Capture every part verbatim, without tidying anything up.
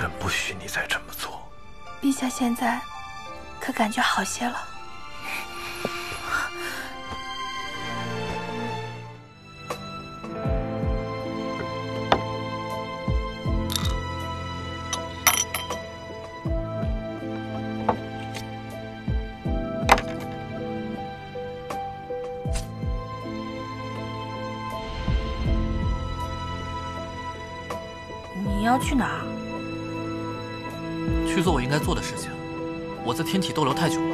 朕不许你再这么做。 陛下现在可感觉好些了？你要去哪儿？ 去做我应该做的事情。我在天体逗留太久了。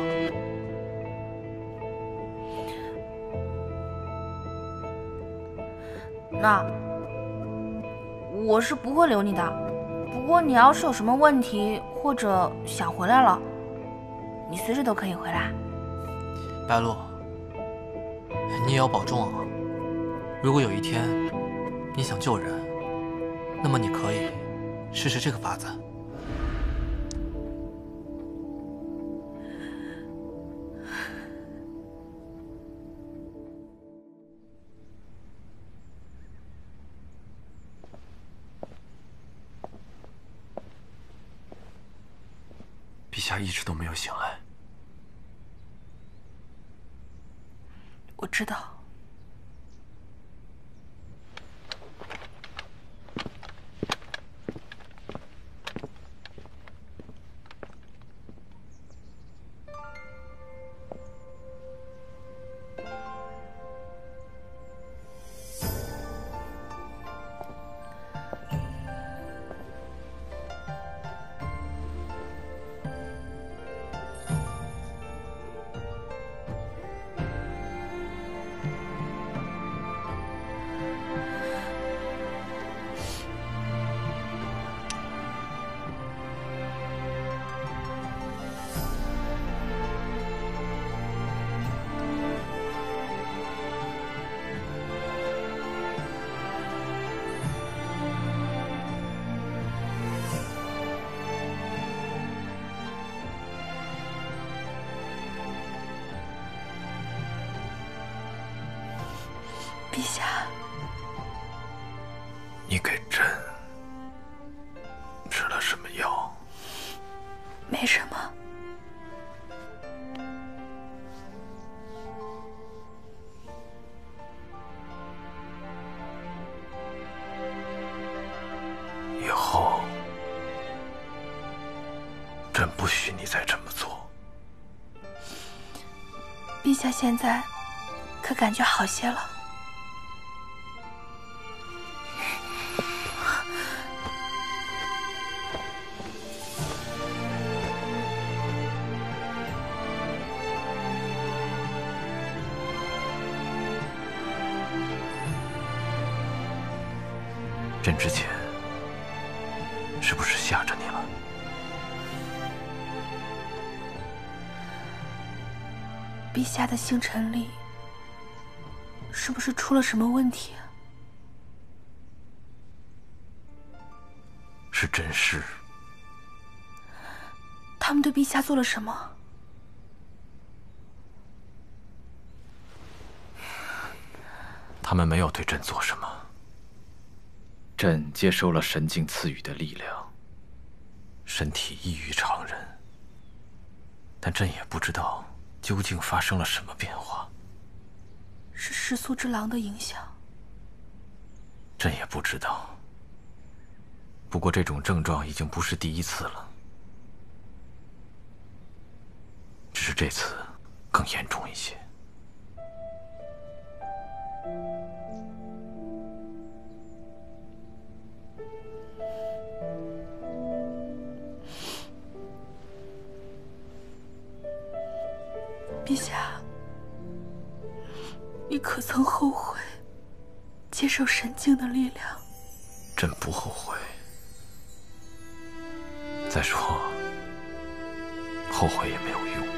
那我是不会留你的。不过你要是有什么问题，或者想回来了，你随时都可以回来。 白露，你也要保重啊。如果有一天你想救人，那么你可以试试这个法子。 陛下一直都没有醒来。 我知道。陛下， 你给朕吃了什么药？ 没什么。 以后朕不许你再这么做。 陛下现在可感觉好些了？ 朕之前是不是吓着你了？ 陛下的星辰里是不是出了什么问题啊？ 是甄氏。 他们对陛下做了什么？ 他们没有对朕做什么。朕接收了神境赐予的力量，身体异于常人，但朕也不知道究竟发生了什么变化。 是食宿之狼的影响？ 朕也不知道。不过这种症状已经不是第一次了，只是这次更严重一些。 陛下，你可曾后悔接受神境的力量？ 朕不后悔。再说，后悔也没有用。